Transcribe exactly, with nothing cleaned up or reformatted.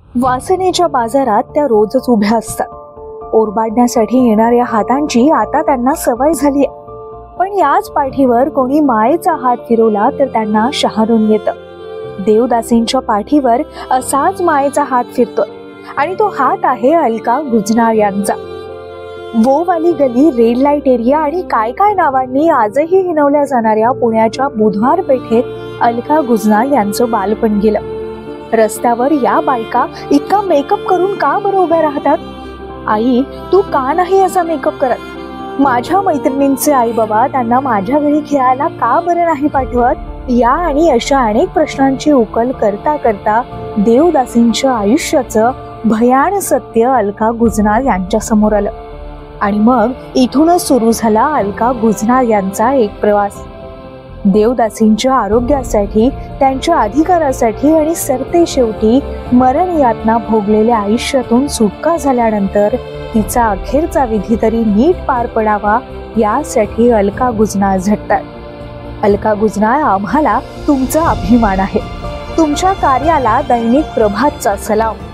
वासनेच्या बाजारात त्या रोजच उभ्या असतात। ओरबाडण्यासाठी येणाऱ्या हातांची आता त्यांना सवय झाली आहे, पण याच पाठीवर कोणी मायेचा हात फिरवला तर त्यांना शहारून येतं। देवदासींच्या पाठीवर असाच मायेचा हात फिरतोय आणि तो हात आहे अलका गुजनार यांचा। वो वाली गली, रेड लाईट एरिया आणि काय काय नावांनी आजही हिणवल्या जाणाऱ्या पुण्याच्या बुधवार पेठेत अलका गुजनार यांचं बालपण गेलं। रस्त्यावर या बायका इतका मेकअप करून का बरं उभ्या राहतात? आई, तू का नाही असा मेकअप करत? माझ्या मैत्रिणींचे आई बाबा त्यांना माझ्या घरी खेळायला का बरं नाही पाठवत? या आणि अशा अनेक प्रश्नांची उकल करता करता देवदासींच्या आयुष्याचं भयान सत्य अलका गुजनार यांच्या समोर आलं आणि मग इथूनच सुरू झाला अलका गुजनार यांचा एक प्रवास। देवदासींच्या आरोग्यासाठी, त्यांच्या अधिकारासाठी आणि सरते शेवटी मरण यातना भोगलेल्या आयुष्यातून सुटका झाल्यानंतर तिचा अखेरचा विधी तरी नीट पार पडावा यासाठी अलका गुजनार झटतात। अलका गुजनार, आम्हाला तुमचा अभिमान आहे। तुमच्या कार्याला दैनिक प्रभातचा सलाम।